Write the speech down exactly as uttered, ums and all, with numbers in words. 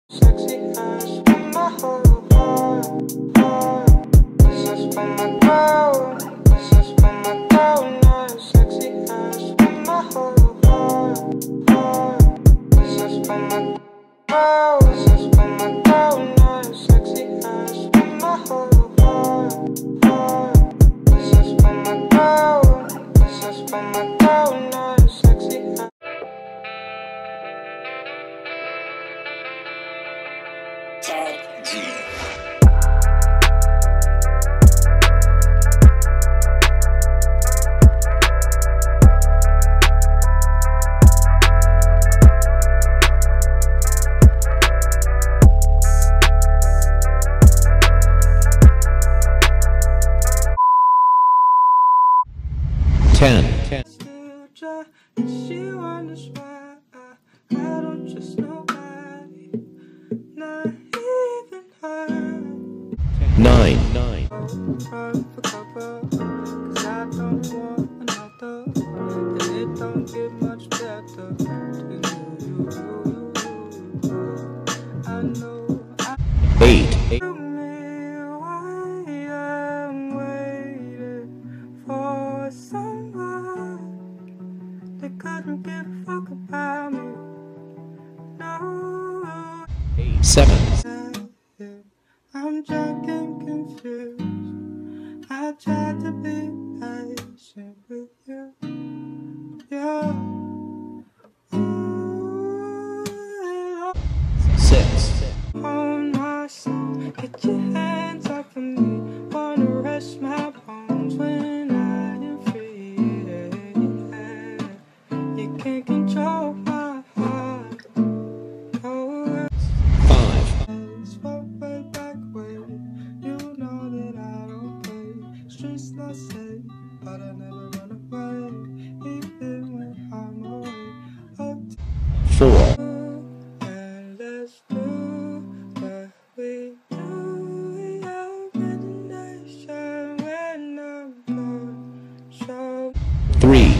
Sexy ass with my whole heart, heart. This is for my girl, this is for my girl now. Sexy ass with my whole heart, heart. This is for my girl, this is for my girl now. Sexy ass with my whole heart, heart. This is for my girl, this is for my girl now. Sexy ass. Ten. Ten. She wonders why I, I don't trust nobody, not even her. Nine. Nine. Run for cover, 'cause I don't want another, and it don't get much better. You, you, you, you. I know I Eight. Eight. tell me why I'm waiting for someone that couldn't give a fuck about me. No. Eight. Seven. I'm drunk and confused. I tried to be patient with you. Yeah. Ooh, Six. on my soul, get your hands off of me. Wanna rest my bones when I am free. You can't control my heart. Oh, Five. it's way back when. You know that I don't play. Streets not safe, but I never run away, even when I'm away. Up Four. and let's do what we do. Your imagination when I'm gone. Show Three.